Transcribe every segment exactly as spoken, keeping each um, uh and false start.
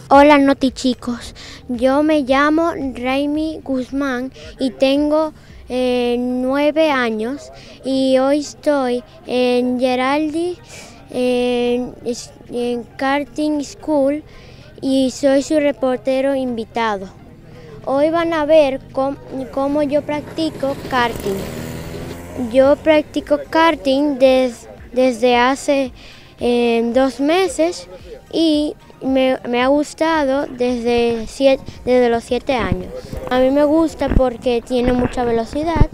Hola Noti chicos, yo me llamo Raimi Guzmán y tengo eh, nueve años y hoy estoy en Geraldi en, en Karting School y soy su reportero invitado. Hoy van a ver cómo, cómo yo practico karting. Yo practico karting des, desde hace eh, dos meses y me, me ha gustado desde, siete, desde los siete años. A mí me gusta porque tiene mucha velocidad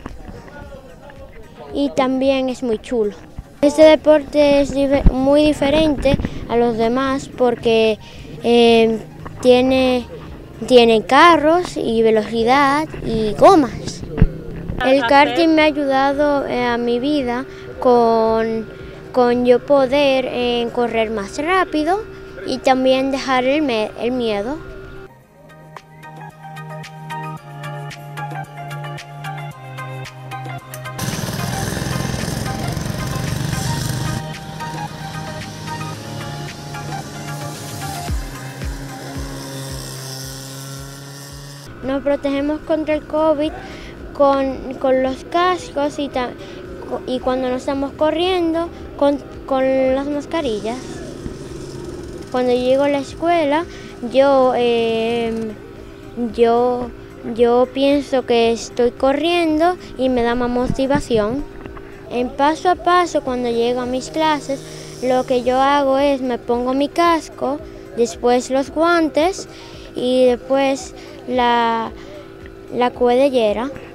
y también es muy chulo. Este deporte es muy diferente a los demás porque eh, tiene, tiene carros y velocidad y gomas. El karting me ha ayudado eh, a mi vida con, con yo poder eh, correr más rápido y también dejar el, me el miedo. Nos protegemos contra el COVID con, con los cascos y, y cuando no estamos corriendo con, con las mascarillas. Cuando llego a la escuela, yo, eh, yo, yo pienso que estoy corriendo y me da más motivación. En paso a paso, cuando llego a mis clases, lo que yo hago es me pongo mi casco, después los guantes y después la, la cuellera.